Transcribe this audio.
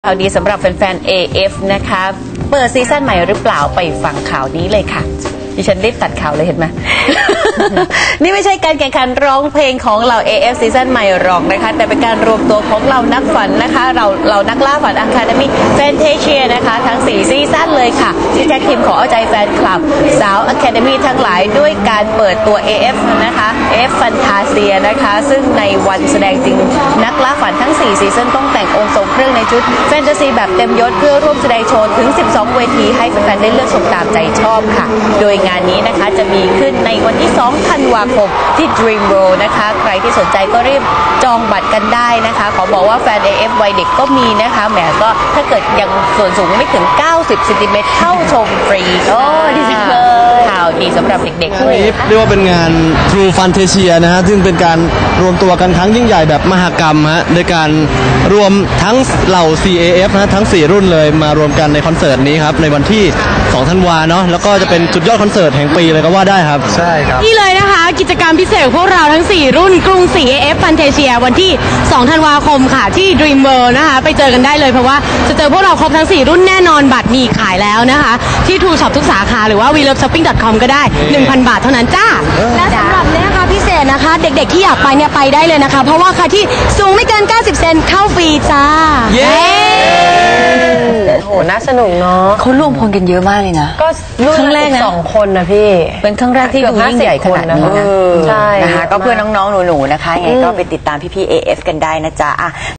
ข่าวดีสำหรับแฟนๆ AF นะคะเปิดซีซั่นใหม่หรือเปล่าไปฟังข่าวนี้เลยค่ะดิฉันรีบตัดข่าวเลยเห็นไหม นี่ไม่ใช่การแข่งขันร้องเพลงของเหล่า AF ซีซั่นใหม่หรอกนะคะแต่เป็นการรวมตัวของเหล่านักฝันนะคะเรานักล่าฝัน Academy Fantasia นะคะทั้ง4ซีซั่นเลยค่ะที่แท็กทีมขอเอาใจแฟนคลับสาว Academy ทั้งหลายด้วยการเปิดตัว AF นะคะ AF Fantasia นะคะซึ่งในวันแสดงจริงนักล่าฝันทั้ง4ซีซั่นต้องแต่งองค์ทรงเครื่องในชุดแฟนตาซีแบบเต็มยศเพื่อร่วมแสดงโชว์ถึง12เวทีให้แฟนๆได้เลือกชมตามใจชอบค่ะโดยงานนี้นะคะจะมีขึ้นในวันที่2ธันวาคมที่ Dream World นะคะใครที่สนใจก็รีบจองบัตรกันได้นะคะขอบอกว่าแฟน AF วัยเด็กก็มีนะคะแหมก็ถ้าเกิดยังส่วนสูงไม่ถึง90 เซนติเมตรเข้าชมฟรีโอ้ดีจังเลยข่าวดีสำหรับเด็กๆด้วยเรียกว่าเป็นงาน True Fantasia นะฮะซึ่งเป็นการรวมตัวกันครั้งยิ่งใหญ่แบบมหกรรมฮะในการรวมทั้งเหล่า CAF นะทั้ง4รุ่นเลยมารวมกันในคอนเสิร์ตนี้ครับในวันที่2ธันวาเนาะแล้วก็จะเป็นจุดยอดคอนเสิร์ตแห่งปีเลยก็ว่าได้ครับใช่ครับนี่เลยนะคะกิจกรรมพิเศษของพวกเราทั้ง4รุ่นกรุงศรี AF Fantasia วันที่2ธันวาคมค่ะที่ Dream World นะคะไปเจอกันได้เลยเพราะว่าจะเจอพวกเราครบทั้ง4รุ่นแน่นอนบัตรมีขายแล้วนะคะที่ True Shop ทุกสาขาหรือว่า weloveshopping.com ก็ได้ 1,000 บาทเท่านั้นจ้าและสำหรับเนี่ยนะคะพิเศษนะคะเด็กๆที่อยากไปเนี่ยไปได้เลยนะคะเพราะว่าใครที่สูงไม่เกิน90เซนเข้าฟรีจ้าเย้โหน่าสนุกเนาะเขารวมพลกันเยอะมากเลยนะก็รุ่นแรกนะ2 คนนะพี่เป็นครั้งแรกที่ดูยิ่งใหญ่ขนาดนี้นะใช่นะคะก็เพื่อน้องๆหนูๆนะคะไงก็ไปติดตามพี่ๆ AF กันได้นะจ๊ะ